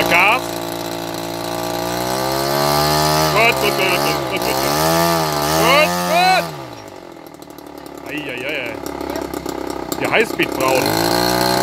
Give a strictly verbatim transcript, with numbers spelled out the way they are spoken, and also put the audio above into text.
Gas. Gut, gut, gut, gut, gut, gut. Gut, gut. Eieiei. Die Highspeed braun.